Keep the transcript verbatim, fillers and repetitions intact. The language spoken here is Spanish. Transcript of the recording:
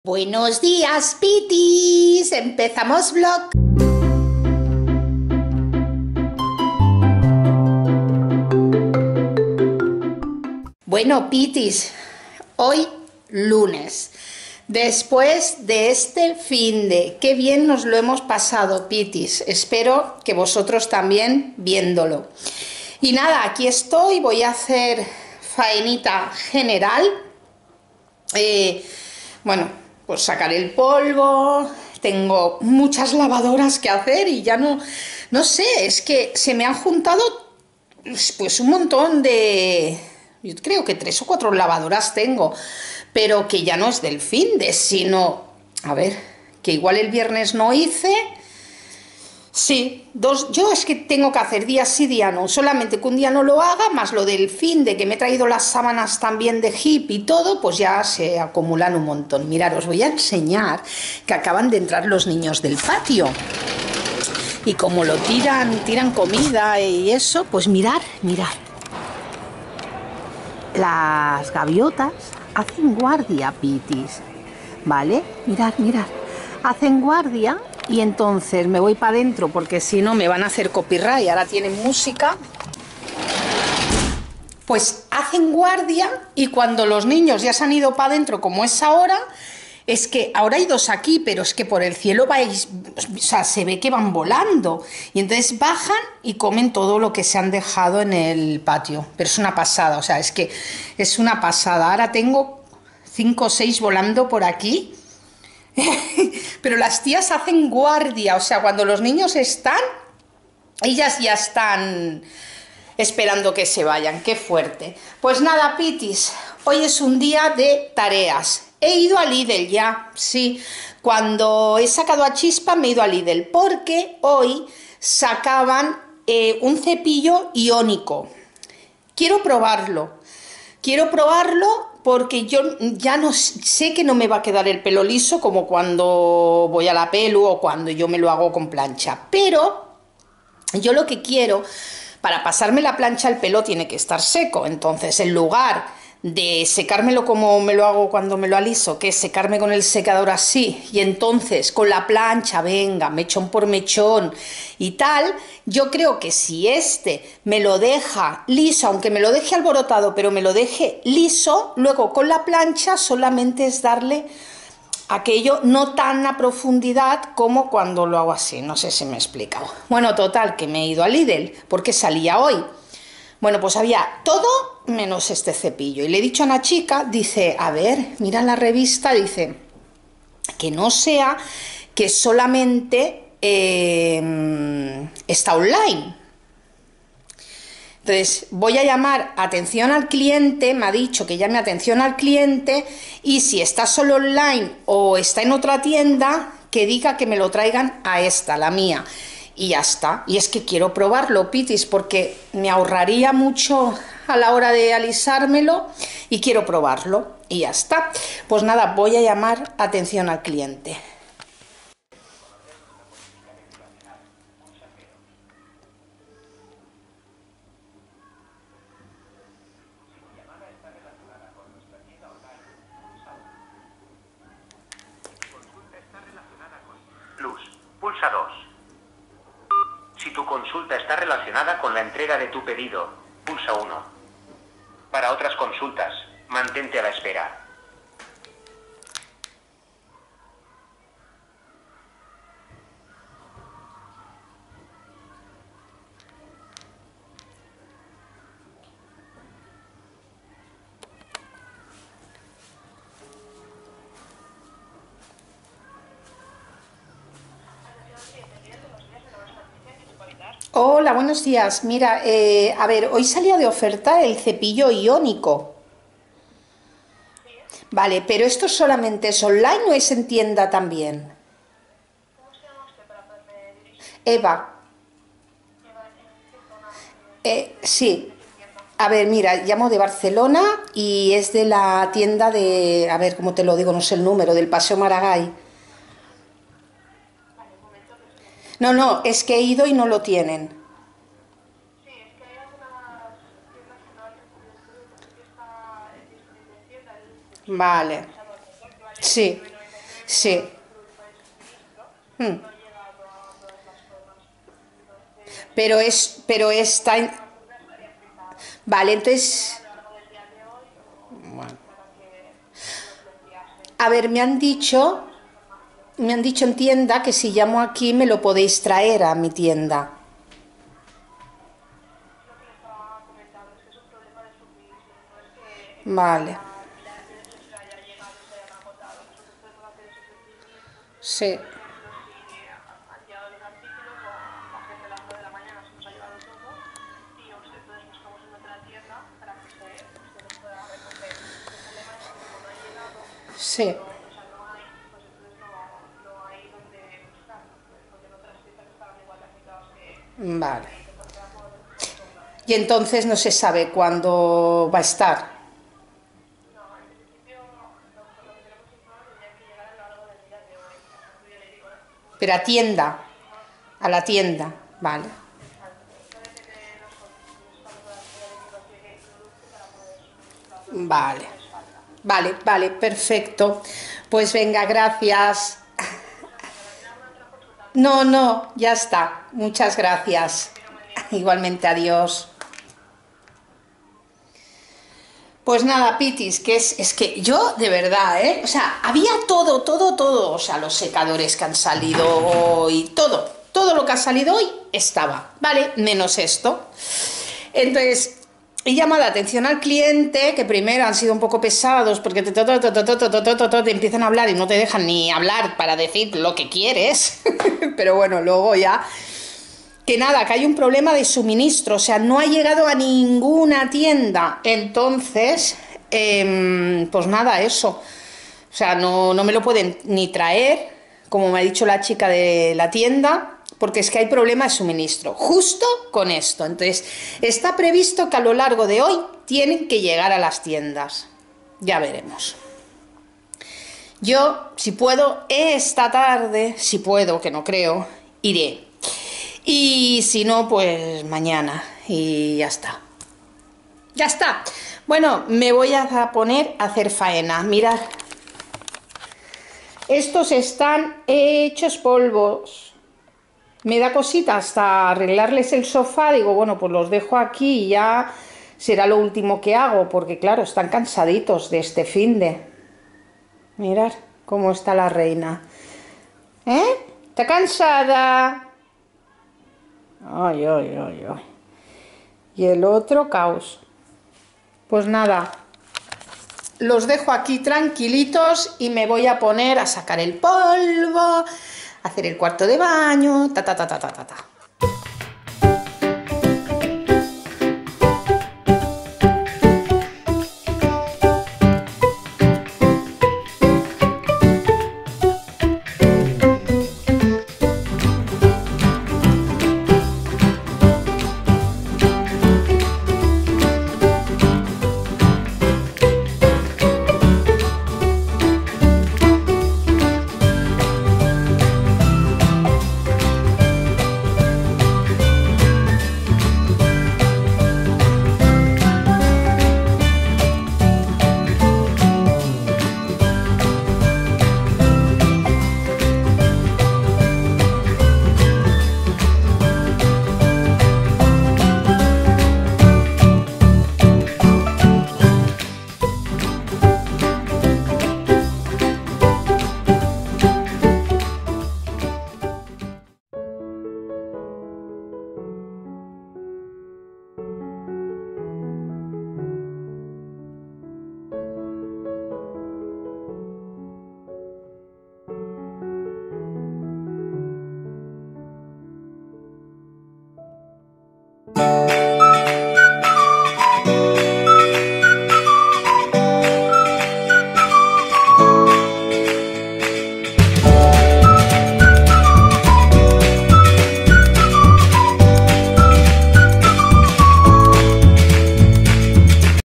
Buenos días, Pitis. Empezamos vlog. Bueno, Pitis, hoy lunes, después de este finde, qué bien nos lo hemos pasado, Pitis. Espero que vosotros también viéndolo. Y nada, aquí estoy, voy a hacer faenita general. Eh, bueno, pues sacar el polvo, tengo muchas lavadoras que hacer y ya no, no sé, es que se me han juntado pues un montón de, yo creo que tres o cuatro lavadoras tengo, pero que ya no es del finde, sino, a ver, que igual el viernes no hice. Sí, dos, yo es que tengo que hacer día sí, día no, solamente que un día no lo haga, más lo del fin de que me he traído las sábanas también de hip y todo, pues ya se acumulan un montón. Mirad, os voy a enseñar que acaban de entrar los niños del patio y como lo tiran, tiran comida y eso, pues mirad, mirad. Las gaviotas hacen guardia, Pitis, ¿vale? Mirad, mirad, hacen guardia. Y entonces me voy para adentro porque si no me van a hacer copyright. Ahora tienen música. Pues hacen guardia y cuando los niños ya se han ido para adentro, como es ahora, es que ahora hay dos aquí, pero es que por el cielo vais, o sea, se ve que van volando. Y entonces bajan y comen todo lo que se han dejado en el patio. Pero es una pasada, o sea, es que es una pasada. Ahora tengo cinco o seis volando por aquí. Pero las tías hacen guardia, o sea, cuando los niños están, ellas ya están esperando que se vayan. Qué fuerte. Pues nada, Pitis, hoy es un día de tareas. He ido a Lidl ya, sí. Cuando he sacado a Chispa me he ido a Lidl porque hoy sacaban eh, un cepillo iónico. Quiero probarlo. Quiero probarlo porque yo ya no sé que no me va a quedar el pelo liso como cuando voy a la pelu o cuando yo me lo hago con plancha. Pero yo lo que quiero, para pasarme la plancha el pelo tiene que estar seco. Entonces, en lugar de secármelo como me lo hago cuando me lo aliso, que es secarme con el secador así, y entonces con la plancha, venga, mechón por mechón y tal, yo creo que si este me lo deja liso, aunque me lo deje alborotado, pero me lo deje liso, luego con la plancha solamente es darle aquello no tan a profundidad como cuando lo hago así, no sé si me he explicado. Bueno, total, que me he ido a Lidl, porque salía hoy. Bueno, pues había todo menos este cepillo. Y le he dicho a una chica, dice, a ver, mira la revista, dice, que no sea que solamente eh, está online. Entonces, voy a llamar atención al cliente, me ha dicho que llame atención al cliente y si está solo online o está en otra tienda, que diga que me lo traigan a esta, la mía. Y ya está. Y es que quiero probarlo, Pitis, porque me ahorraría mucho a la hora de alisármelo y quiero probarlo. Y ya está. Pues nada, voy a llamar atención al cliente. Plus, pulsa dos. Si tu consulta está relacionada con la entrega de tu pedido, pulsa uno. Para otras consultas, mantente a la espera. Hola, buenos días. Mira, eh, a ver, hoy salía de oferta el cepillo iónico. Vale, pero esto solamente es online o es en tienda también. Eva, eh, sí. A ver, mira, llamo de Barcelona y es de la tienda de, a ver, ¿cómo te lo digo? No sé el número, del Paseo Maragall. No, no, es que he ido y no lo tienen. Vale, sí. Sí. Hmm. Pero es, pero está en... Vale, entonces... Bueno. A ver, me han dicho, me han dicho en tienda que si llamo aquí me lo podéis traer a mi tienda. Vale. Sí. Sí. Vale. Y entonces no se sabe cuándo va a estar. Pero a tienda. A la tienda. Vale. Vale. Vale, vale, perfecto. Pues venga, gracias. No, no, ya está. Muchas gracias. Igualmente, adiós. Pues nada, Pitis, que es, es que yo, de verdad, ¿eh? O sea, había todo, todo, todo. O sea, los secadores que han salido hoy, todo, todo lo que ha salido hoy estaba, ¿vale? Menos esto. Entonces, he llamado la atención al cliente, que primero han sido un poco pesados, porque te, te, te, te, te, te, te, te empiezan a hablar y no te dejan ni hablar para decir lo que quieres. Pero bueno, luego ya... Que nada, que hay un problema de suministro, o sea, no ha llegado a ninguna tienda. Entonces, eh, pues nada, eso. O sea, no, no me lo pueden ni traer, como me ha dicho la chica de la tienda, porque es que hay problema de suministro, justo con esto. Entonces, está previsto que a lo largo de hoy tienen que llegar a las tiendas. Ya veremos. Yo, si puedo, esta tarde, si puedo, que no creo, iré. Y si no, pues mañana. Y ya está. Ya está. Bueno, me voy a poner a hacer faena. Mirad. Estos están hechos polvos. Me da cosita hasta arreglarles el sofá. Digo, bueno, pues los dejo aquí y ya será lo último que hago. Porque claro, están cansaditos de este finde. Mirad cómo está la reina. ¿Eh? ¿Está cansada? Ay, ay, ay, ay. Y el otro caos. Pues nada, los dejo aquí tranquilitos y me voy a poner a sacar el polvo, a hacer el cuarto de baño, ta ta ta ta ta ta ta. Thank you.